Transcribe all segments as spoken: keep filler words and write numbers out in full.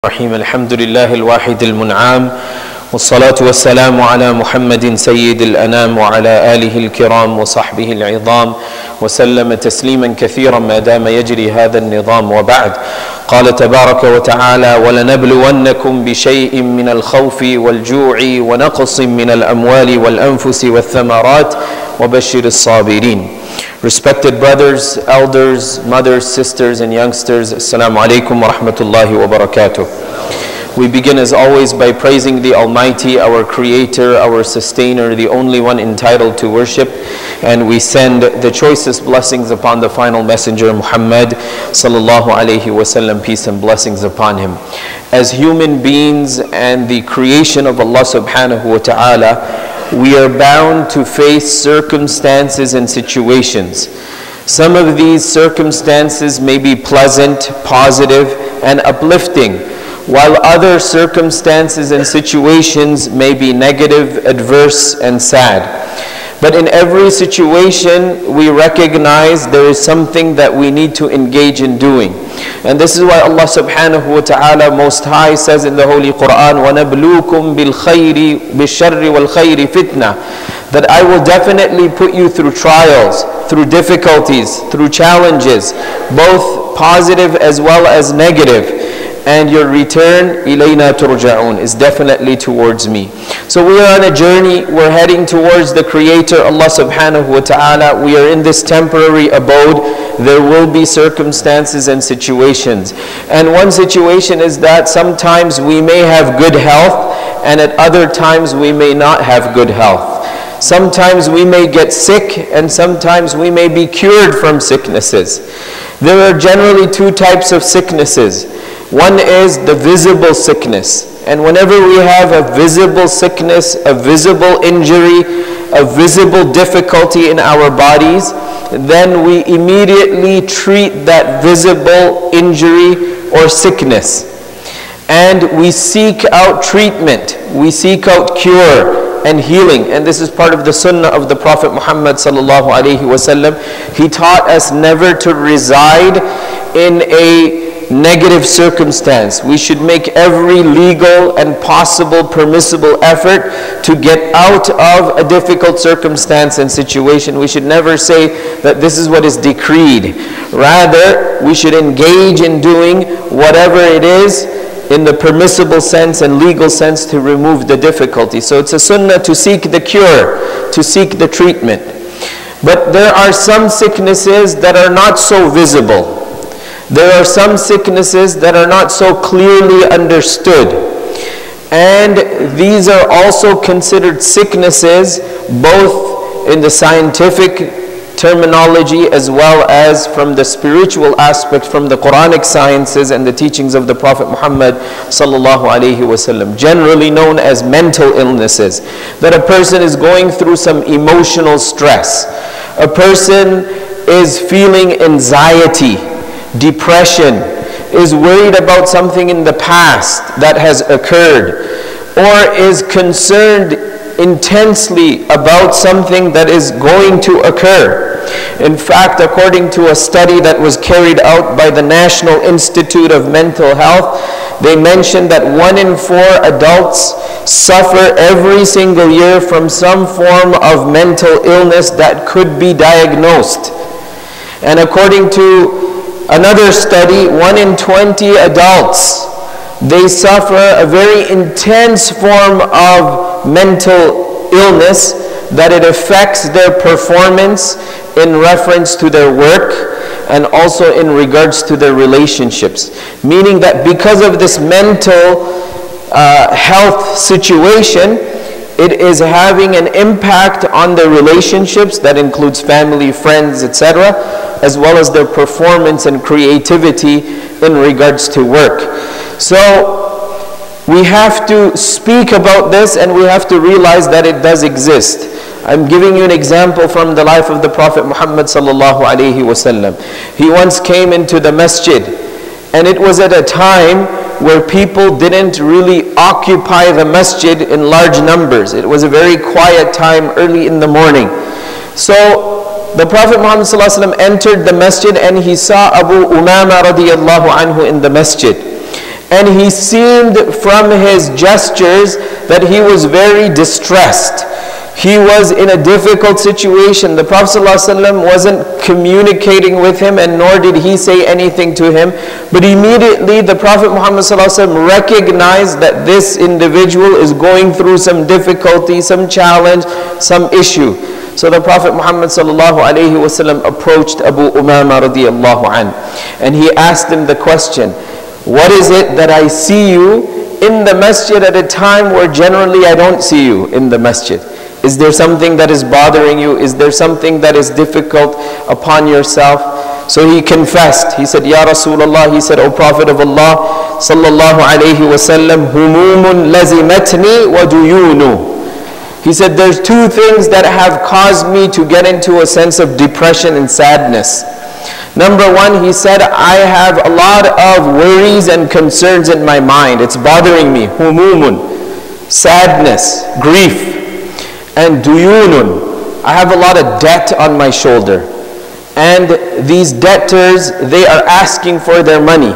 الرحيم الحمد لله الواحد المنعم والصلاة والسلام على محمد سيد الأنام وعلى آله الكرام وصحبه العظام وسلم تسليما كثيرا ما دام يجري هذا النظام. وبعد، قال تبارك وتعالى: ولنبلونكم بشيء من الخوف والجوع ونقص من الأموال والأنفس والثمرات وبشر الصابرين. Respected brothers, elders, mothers, sisters, and youngsters, Assalamu alaikum wa rahmatullahi wa barakatuh. We begin as always by praising the Almighty, our Creator, our Sustainer, the only one entitled to worship, and we send the choicest blessings upon the final messenger Muhammad sallallahu alaihi wasallam, peace and blessings upon him. As human beings and the creation of Allah subhanahu wa ta'ala, we are bound to face circumstances and situations. Some of these circumstances may be pleasant, positive, and uplifting, while other circumstances and situations may be negative, adverse, and sad. But in every situation, we recognize there is something that we need to engage in doing. And this is why Allah subhanahu wa ta'ala Most High says in the Holy Quran, وَنَبْلُوكُمْ بِالْخَيْرِ بِالشَّرِّ وَالْخَيْرِ فِتْنَةً, that I will definitely put you through trials, through difficulties, through challenges, both positive as well as negative. And your return, إِلَيْنَا تُرْجَعُونَ, is definitely towards me. So we are on a journey, we're heading towards the Creator, Allah subhanahu wa ta'ala. We are in this temporary abode. There will be circumstances and situations. And one situation is that sometimes we may have good health, and at other times we may not have good health. Sometimes we may get sick, and sometimes we may be cured from sicknesses. There are generally two types of sicknesses. One is the visible sickness. And whenever we have a visible sickness, a visible injury, a visible difficulty in our bodies, then we immediately treat that visible injury or sickness. And we seek out treatment. We seek out cure and healing. And this is part of the sunnah of the Prophet Muhammad sallallahu alaihi wasallam. He taught us never to reside in a negative circumstance. We should make every legal and possible permissible effort to get out of a difficult circumstance and situation. We should never say that this is what is decreed. Rather, we should engage in doing whatever it is in the permissible sense and legal sense to remove the difficulty. So it's a sunnah to seek the cure, to seek the treatment. But there are some sicknesses that are not so visible. There are some sicknesses that are not so clearly understood. And these are also considered sicknesses both in the scientific terminology as well as from the spiritual aspect, from the Quranic sciences and the teachings of the Prophet Muhammad sallallahu alaihi wasallam, generally known as mental illnesses. That a person is going through some emotional stress. A person is feeling anxiety, depression, is worried about something in the past that has occurred, or is concerned intensely about something that is going to occur. In fact, according to a study that was carried out by the National Institute of Mental Health, they mentioned that one in four adults suffer every single year from some form of mental illness that could be diagnosed. And according to another study, one in twenty adults, they suffer a very intense form of mental illness that it affects their performance in reference to their work and also in regards to their relationships. Meaning that because of this mental uh, health situation, it is having an impact on their relationships, that includes family, friends, et cetera, as well as their performance and creativity in regards to work. So we have to speak about this, and we have to realize that it does exist. I'm giving you an example from the life of the Prophet Muhammad sallallahu alaihi wasallam. He once came into the masjid, and it was at a time where people didn't really occupy the masjid in large numbers. It was a very quiet time early in the morning. So the Prophet Muhammad sallallahu alaihi wasallam entered the masjid, and he saw Abu Umama radiyallahu anhu in the masjid. and he seemed from his gestures that he was very distressed. He was in a difficult situation. The Prophet ﷺ wasn't communicating with him, and nor did he say anything to him. But immediately the Prophet Muhammad ﷺ recognized that this individual is going through some difficulty, some challenge, some issue. So the Prophet Muhammad ﷺ approached Abu Umama radiallahu anh, and he asked him the question, what is it that I see you in the masjid at a time where generally I don't see you in the masjid? Is there something that is bothering you? Is there something that is difficult upon yourself? So he confessed. He said, Ya Rasulullah, he said, O Prophet of Allah, sallallahu alayhi wa sallam, humumun lazimatni wa duyunu. He said, there's two things that have caused me to get into a sense of depression and sadness. Number one, he said, I have a lot of worries and concerns in my mind. It's bothering me. Humumun, sadness, grief. And duyunun, I have a lot of debt on my shoulder. And these debtors, they are asking for their money.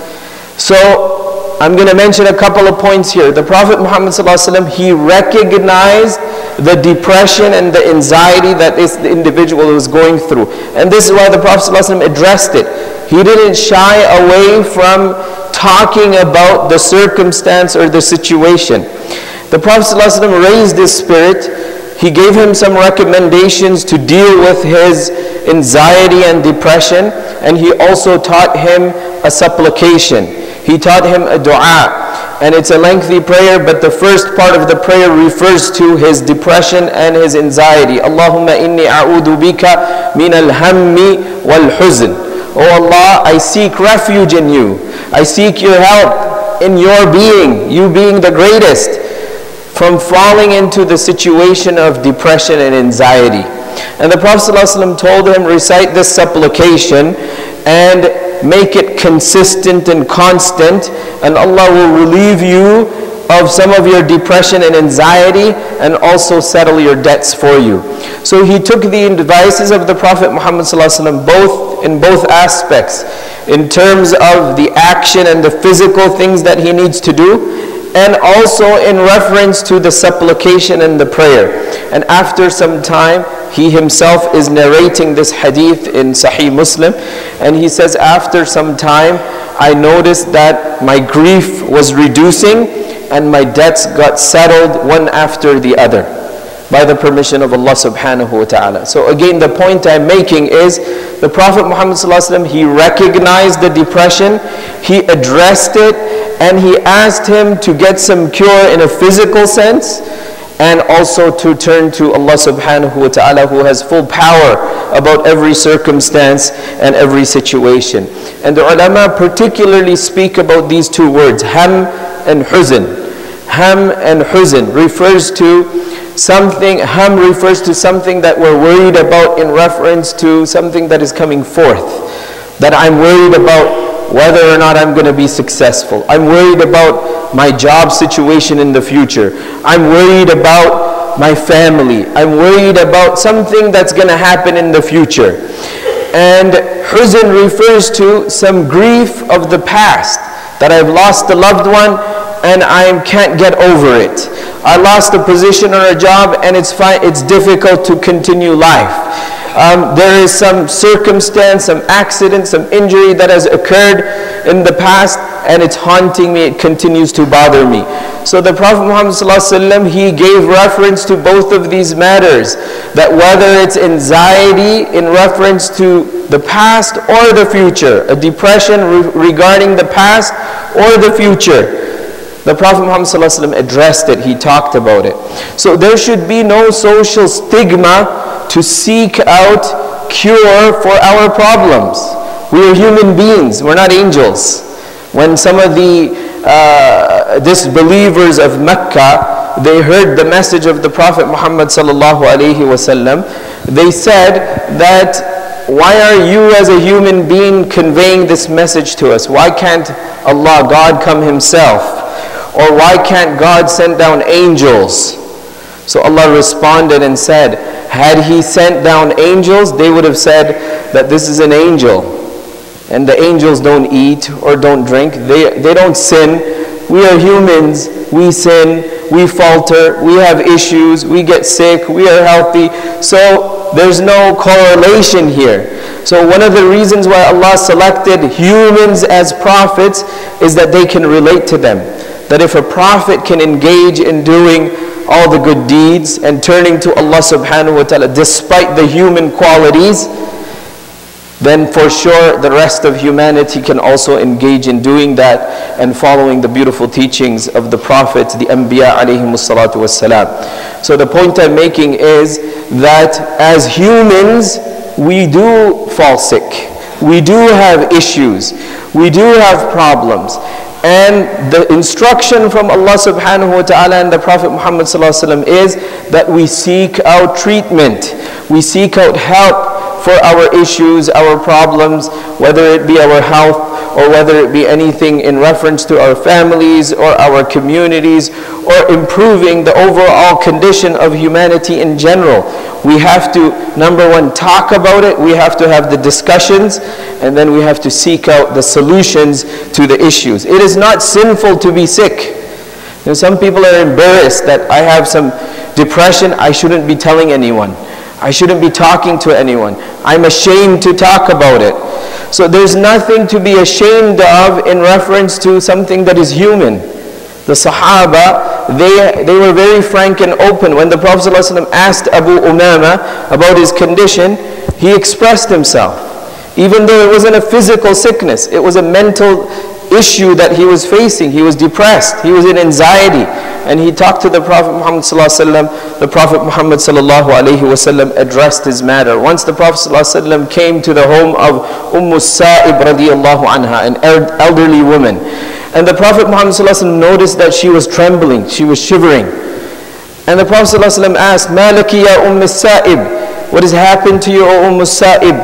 So, I'm going to mention a couple of points here. The Prophet Muhammad ﷺ, he recognized the depression and the anxiety that this individual was going through. And this is why the Prophet ﷺ addressed it. He didn't shy away from talking about the circumstance or the situation. The Prophet ﷺ raised his spirit. He gave him some recommendations to deal with his anxiety and depression, and he also taught him a supplication. He taught him a dua, and it's a lengthy prayer, but the first part of the prayer refers to his depression and his anxiety. Allahumma inni a'udhu bika min al-hammi wal-huzn. Oh Allah, I seek refuge in you. I seek your help in your being, you being the greatest, from falling into the situation of depression and anxiety. And the Prophet ﷺ told him, recite this supplication and make it consistent and constant, and Allah will relieve you of some of your depression and anxiety, and also settle your debts for you. So he took the advices of the Prophet Muhammad ﷺ both in both aspects, in terms of the action and the physical things that he needs to do, and also in reference to the supplication and the prayer. And after some time, he himself is narrating this hadith in Sahih Muslim, and he says, after some time, I noticed that my grief was reducing and my debts got settled one after the other, by the permission of Allah subhanahu wa ta'ala. So again, the point I'm making is, the Prophet Muhammad sallallahu alaihi wasallam, he recognized the depression, he addressed it, and he asked him to get some cure in a physical sense, and also to turn to Allah subhanahu wa ta'ala, who has full power about every circumstance and every situation. And the ulama particularly speak about these two words, ham and huzn. Ham and huzn refers to something, ham refers to something that we're worried about in reference to something that is coming forth. That I'm worried about whether or not I'm going to be successful. I'm worried about my job situation in the future. I'm worried about my family. I'm worried about something that's going to happen in the future. And huzn refers to some grief of the past, that I've lost a loved one and I can't get over it. I lost a position or a job and it's fine, it's difficult to continue life. Um, there is some circumstance, some accident, some injury that has occurred in the past, and it's haunting me, it continues to bother me. So the Prophet Muhammad sallallahu alaihi wasallam, he gave reference to both of these matters, that whether it's anxiety in reference to the past or the future, a depression re regarding the past or the future, the Prophet Muhammad sallallahu alaihi wasallam addressed it, he talked about it. So there should be no social stigma to seek out cure for our problems. We are human beings, we're not angels. When some of the uh, disbelievers of Mecca, they heard the message of the Prophet Muhammad sallallahu alaihi wasallam, they said that, why are you as a human being conveying this message to us? Why can't Allah, God, come himself? Or why can't God send down angels? So Allah responded and said, had he sent down angels, they would have said that this is an angel. and the angels don't eat or don't drink. They, they don't sin. We are humans. We sin. We falter. We have issues. We get sick. We are healthy. So there's no correlation here. So one of the reasons why Allah selected humans as prophets is that they can relate to them. That if a prophet can engage in doing all the good deeds and turning to Allah subhanahu wa ta'ala despite the human qualities, then for sure the rest of humanity can also engage in doing that and following the beautiful teachings of the prophets, the Anbiya alayhimus salatu wassalam. So the point I'm making is that as humans, we do fall sick. We do have issues. We do have problems. And the instruction from Allah subhanahu wa ta'ala and the Prophet Muhammad sallallahu alaihi wasallam is that we seek out treatment. We seek out help for our issues, our problems, whether it be our health or whether it be anything in reference to our families or our communities or improving the overall condition of humanity in general. We have to, number one, talk about it. We have to have the discussions, and then we have to seek out the solutions to the issues. It is not sinful to be sick. You know, some people are embarrassed that I have some depression. I shouldn't be telling anyone. I shouldn't be talking to anyone. I'm ashamed to talk about it. So there's nothing to be ashamed of in reference to something that is human. The Sahaba, they, they were very frank and open. When the Prophet ﷺ asked Abu Umama about his condition, he expressed himself. Even though it wasn't a physical sickness, it was a mental issue that he was facing. He was depressed, he was in anxiety. And he talked to the Prophet Muhammad ﷺ. The Prophet Muhammad ﷺ addressed his matter. Once the Prophet ﷺ came to the home of Umm Sa'ib radiyallahu anha, an elderly woman. And the Prophet Muhammad ﷺ noticed that she was trembling, she was shivering. And the Prophet ﷺ asked, "Ma laki ya Umm Sa'ib? What has happened to you, O Umm Sa'ib?"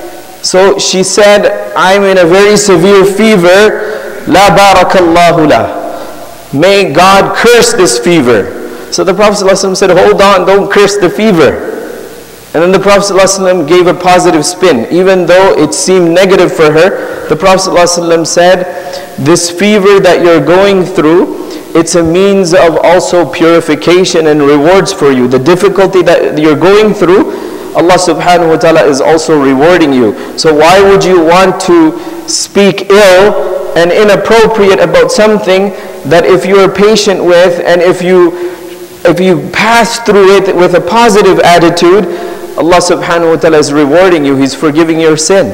So she said, "I'm in a very severe fever. La barakallahu la. May God curse this fever." So the Prophet ﷺ said, "Hold on, don't curse the fever." And then the Prophet ﷺ gave a positive spin. Even though it seemed negative for her, the Prophet ﷺ said, "This fever that you're going through, it's a means of also purification and rewards for you. The difficulty that you're going through, Allah subhanahu wa ta'ala is also rewarding you. So why would you want to speak ill and inappropriate about something that if you are patient with and if you if you pass through it with a positive attitude, Allah subhanahu wa ta'ala is rewarding you. He's forgiving your sin."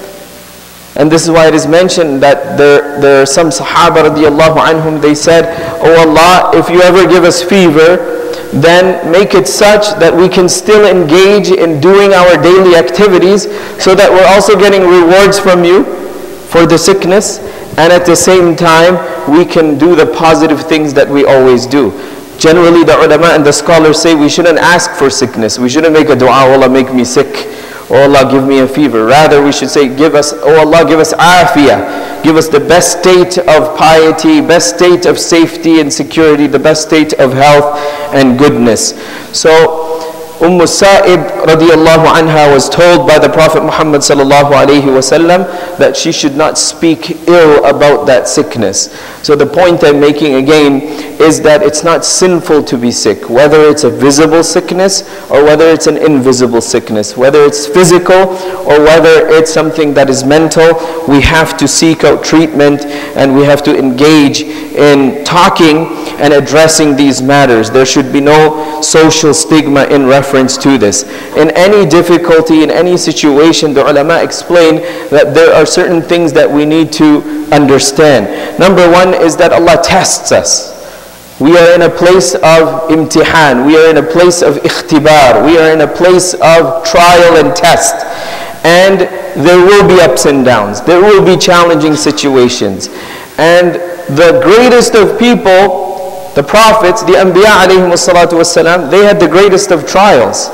And this is why it is mentioned that there, there are some Sahaba radiallahu anhum, they said, "Oh Allah, if you ever give us fever, then make it such that we can still engage in doing our daily activities so that we're also getting rewards from you for the sickness, and at the same time we can do the positive things that we always do." Generally the ulama and the scholars say we shouldn't ask for sickness. We shouldn't make a dua, "Oh Allah, make me sick," or "Allah, give me a fever." Rather we should say, "Give us, oh Allah, give us afiyah. Give us the best state of piety, best state of safety and security, the best state of health and goodness." So Umm Sa'ib radiyallahu anha was told by the Prophet Muhammad sallallahu alayhi wasallam that she should not speak ill about that sickness. So the point I'm making again is that it's not sinful to be sick, whether it's a visible sickness or whether it's an invisible sickness, whether it's physical or whether it's something that is mental. We have to seek out treatment and we have to engage in talking and addressing these matters. There should be no social stigma in reference to this. In any difficulty, in any situation, the ulama explain that there are certain things that we need to understand. Number one is that Allah tests us. We are in a place of imtihan. We are in a place of ikhtibar. We are in a place of trial and test. And there will be ups and downs. There will be challenging situations. And the greatest of people, the prophets, the Anbiya alayhimus salatu wassalam, they had the greatest of trials.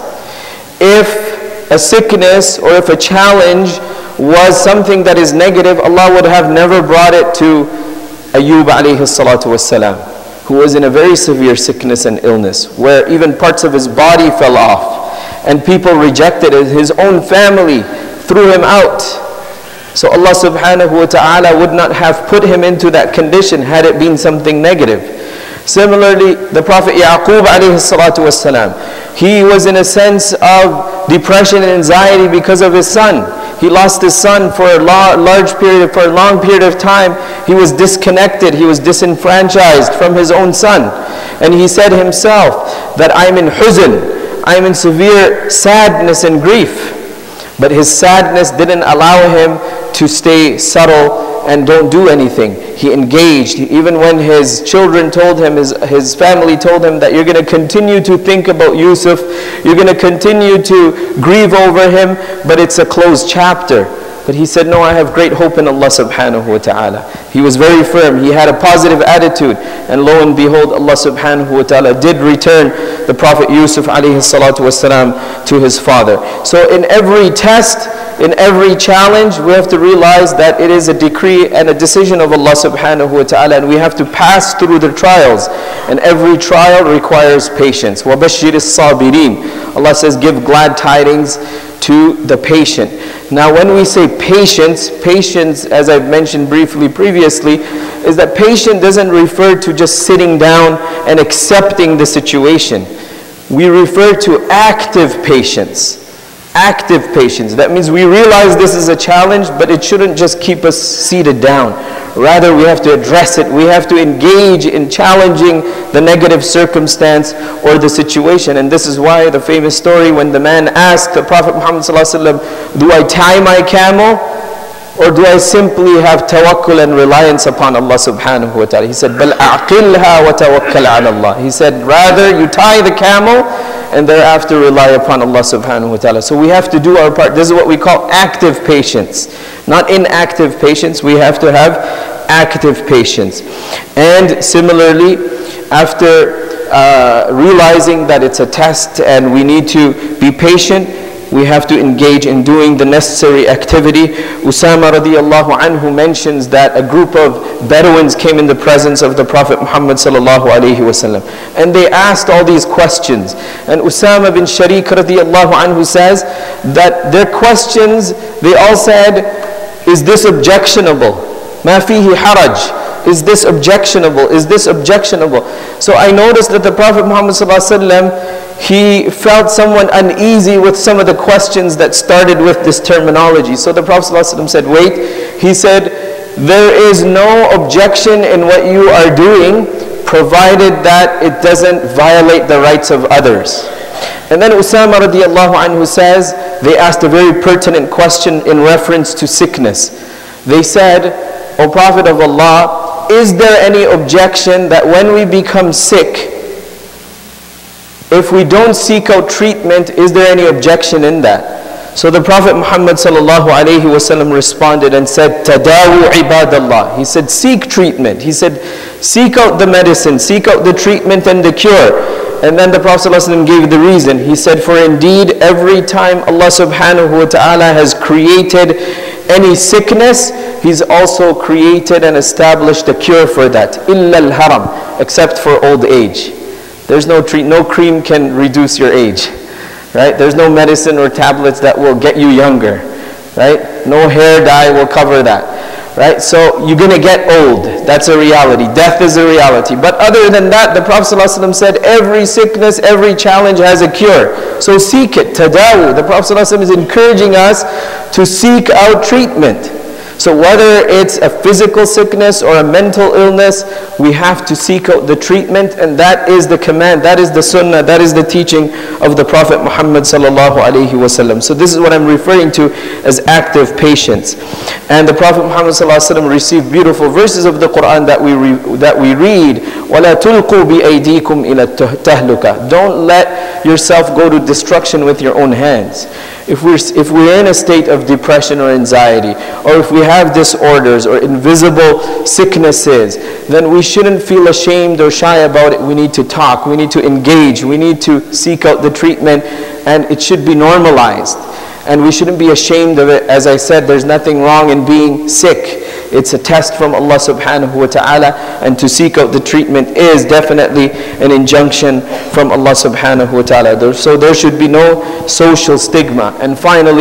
If a sickness or if a challenge was something that is negative, Allah would have never brought it to Ayyub alayhi salatu wassalam, who was in a very severe sickness and illness, where even parts of his body fell off, and people rejected it. His own family threw him out. So Allah subhanahu wa ta'ala would not have put him into that condition had it been something negative. Similarly, the Prophet Yaqub alayhi salatu wasalam, he was in a sense of depression and anxiety because of his son. He lost his son for a large period, for a long period of time. He was disconnected, he was disenfranchised from his own son. And he said himself that I'm in huzn, I'm in severe sadness and grief. But his sadness didn't allow him to stay subtle and don't do anything. He engaged. Even when his children told him, his, his family told him that you're going to continue to think about Yusuf, you're going to continue to grieve over him, but it's a closed chapter. But he said, no, I have great hope in Allah subhanahu wa ta'ala. He was very firm. He had a positive attitude. And lo and behold, Allah subhanahu wa ta'ala did return the Prophet Yusuf alayhi salatu wasalam to his father. So in every test, in every challenge, we have to realize that it is a decree and a decision of Allah subhanahu wa ta'ala, and we have to pass through the trials. And every trial requires patience. وَبَشِّرِ الصَّابِرِينَ. Allah says, give glad tidings to the patient. Now when we say patience, patience, as I've mentioned briefly previously, is that patient doesn't refer to just sitting down and accepting the situation. We refer to active patience. Active patience. That means we realize this is a challenge, but it shouldn't just keep us seated down. Rather, we have to address it. We have to engage in challenging the negative circumstance or the situation. And this is why the famous story when the man asked the Prophet Muhammad sallallahu alaihi wasallam, do I tie my camel or do I simply have tawakkul and reliance upon Allah subhanahu wa ta'ala? He said, بَلْ أَعْقِلْهَا وَتَوَكَّلْ عَلَى اللَّهِ. He said, rather you tie the camel and thereafter rely upon Allah subhanahu wa ta'ala. So we have to do our part. This is what we call active patience. Not inactive patience. We have to have active patience. And similarly, after uh, realizing that it's a test and we need to be patient, we have to engage in doing the necessary activity. Usama radiallahu anhu mentions that a group of Bedouins came in the presence of the Prophet Muhammad sallallahu alayhi wasallam, and they asked all these questions. And Usama bin Sharik radiallahu anhu says that their questions, they all said, is this objectionable? Ma fihi haraj. Is this objectionable? Is this objectionable? So I noticed that the Prophet Muhammad sallallahu alaihi wasallam, he felt somewhat uneasy with some of the questions that started with this terminology. So the Prophet sallallahu alaihi wasallam said, wait. He said, there is no objection in what you are doing, provided that it doesn't violate the rights of others. And then Usama radiallahu anhu says, they asked a very pertinent question in reference to sickness. They said, O Prophet of Allah, is there any objection that when we become sick, if we don't seek out treatment, is there any objection in that? So the Prophet Muhammad sallallahu alayhi wasallam responded and said, Tadawu ibadallah. He said, seek treatment. He said, seek out the medicine, seek out the treatment and the cure. And then the Prophet ﷺ gave the reason. He said, for indeed every time Allah subhanahu wa ta'ala has created any sickness, He's also created and established a cure for that. Illa al-haram, except for old age. There's no treat, no cream can reduce your age, right? There's no medicine or tablets that will get you younger, right? No hair dye will cover that, right? So you're gonna get old. That's a reality. Death is a reality. But other than that, the Prophet ﷺ said, every sickness, every challenge has a cure. So seek it. Tadawu. The Prophet ﷺ is encouraging us to seek out treatment. So whether it's a physical sickness or a mental illness, we have to seek out the treatment, and that is the command, that is the sunnah, that is the teaching of the Prophet Muhammad sallallahu alaihi wasallam. So this is what I'm referring to as active patience. And the Prophet Muhammad sallallahu alaihi wasallam received beautiful verses of the Quran that we re, that we read. وَلَا تُلْقُوا بِأَيْدِيكُمْ إِلَى التَّهْلُكَةِ. Don't let yourself go to destruction with your own hands. If we're, if we're in a state of depression or anxiety, or if we have disorders or invisible sicknesses, then we shouldn't feel ashamed or shy about it. We need to talk, we need to engage, we need to seek out the treatment, and it should be normalized. And we shouldn't be ashamed of it. As I said, there's nothing wrong in being sick. It's a test from Allah subhanahu wa ta'ala, and to seek out the treatment is definitely an injunction from Allah subhanahu wa ta'ala. So there should be no social stigma. And finally,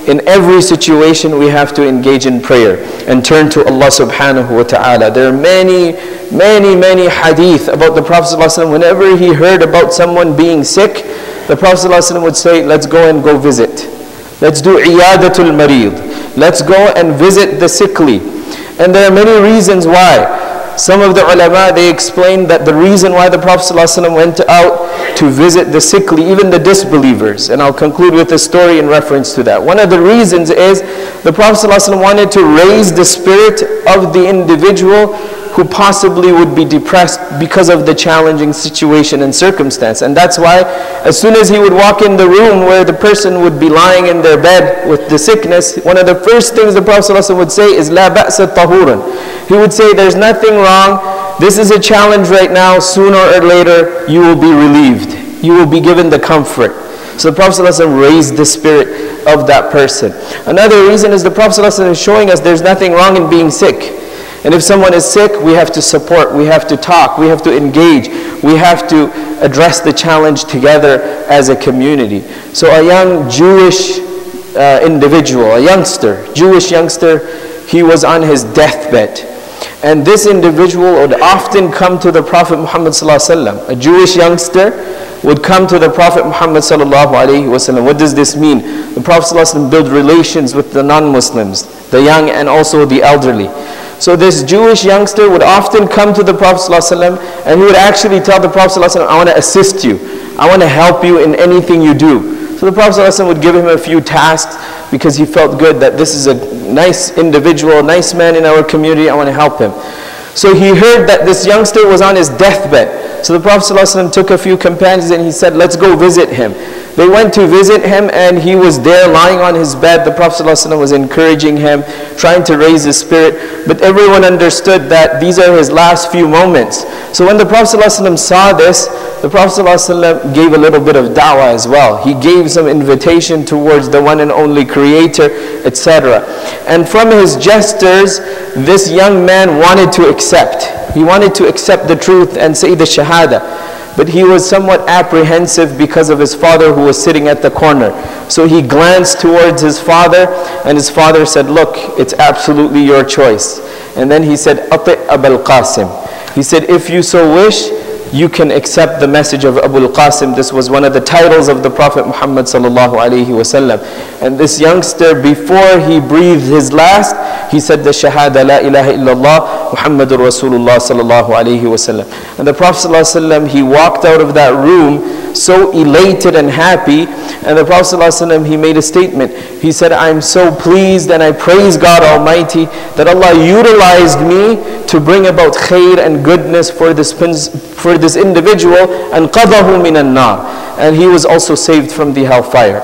in every situation we have to engage in prayer and turn to Allah subhanahu wa ta'ala. There are many, many, many hadith about the Prophet ﷺ. Whenever he heard about someone being sick, the Prophet ﷺ would say, let's go and go visit. Let's do iyadatul marid. Let's go and visit the sickly. And there are many reasons why. Some of the ulama, they explain that the reason why the Prophet ﷺ went out to visit the sickly, even the disbelievers, and I'll conclude with a story in reference to that. One of the reasons is the Prophet ﷺ wanted to raise the spirit of the individual who possibly would be depressed because of the challenging situation and circumstance. And that's why as soon as he would walk in the room where the person would be lying in their bed with the sickness, one of the first things the Prophet ﷺ would say is, "La ba'sa tahurun." He would say, there's nothing wrong. This is a challenge right now. Sooner or later, you will be relieved. You will be given the comfort. So the Prophet ﷺ raised the spirit of that person. Another reason is the Prophet ﷺ is showing us there's nothing wrong in being sick. And if someone is sick, we have to support, we have to talk, we have to engage, we have to address the challenge together as a community. So a young Jewish uh, individual, a youngster, Jewish youngster, he was on his deathbed. And this individual would often come to the Prophet Muhammad sallallahu alaihi wasallam. A Jewish youngster would come to the Prophet Muhammad sallallahu alaihi wasallam. What does this mean? The Prophet sallallahu alaihi wasallam built relations with the non-Muslims, the young and also the elderly. So this Jewish youngster would often come to the Prophet ﷺ, and he would actually tell the Prophet ﷺ, I want to assist you. I want to help you in anything you do. So the Prophet ﷺ would give him a few tasks because he felt good that this is a nice individual, a nice man in our community, I want to help him. So he heard that this youngster was on his deathbed. So the Prophet ﷺ took a few companions and he said, let's go visit him. They went to visit him and he was there lying on his bed. The Prophet ﷺ was encouraging him, trying to raise his spirit. But everyone understood that these are his last few moments. So when the Prophet ﷺ saw this, the Prophet ﷺ gave a little bit of da'wah as well. He gave some invitation towards the one and only Creator, et cetera. And from his gestures, this young man wanted to accept. He wanted to accept the truth and say the shahada. But he was somewhat apprehensive because of his father who was sitting at the corner. So he glanced towards his father and his father said, look, it's absolutely your choice. And then he said, Ati Abul Qasim. He said, if you so wish, you can accept the message of Abul Qasim. This was one of the titles of the Prophet Muhammad sallallahu alaihi wasallam. And this youngster, before he breathed his last, he said the Shahada, La ilaha illallah, Muhammadur Rasulullah sallallahu alaihi wasallam. And the Prophet sallallahu alaihi wasallam, he walked out of that room so elated and happy. And the Prophet sallallahu alaihi wasallam, he made a statement. He said, I'm so pleased and I praise God Almighty that Allah utilized me to bring about khair and goodness for this for this individual, and qadahu minan nar, and he was also saved from the hellfire.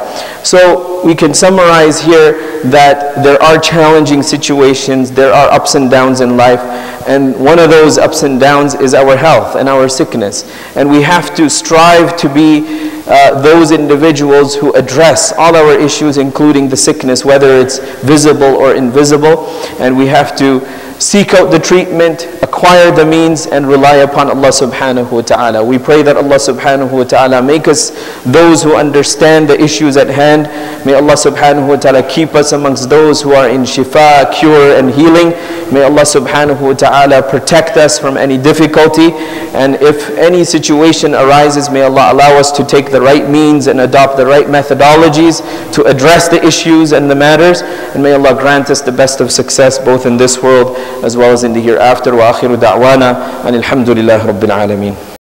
So we can summarize here that there are challenging situations, there are ups and downs in life, and one of those ups and downs is our health and our sickness. And we have to strive to be uh, those individuals who address all our issues, including the sickness, whether it's visible or invisible, and we have to seek out the treatment, acquire the means, and rely upon Allah subhanahu wa ta'ala. We pray that Allah subhanahu wa ta'ala make us those who understand the issues at hand. May Allah subhanahu wa ta'ala keep us amongst those who are in shifa, cure and healing. May Allah subhanahu wa ta'ala protect us from any difficulty. And if any situation arises, may Allah allow us to take the right means and adopt the right methodologies to address the issues and the matters. And may Allah grant us the best of success both in this world as well as in the hereafter. Wa akhiru da'wana and alhamdulillahi rabbil alameen.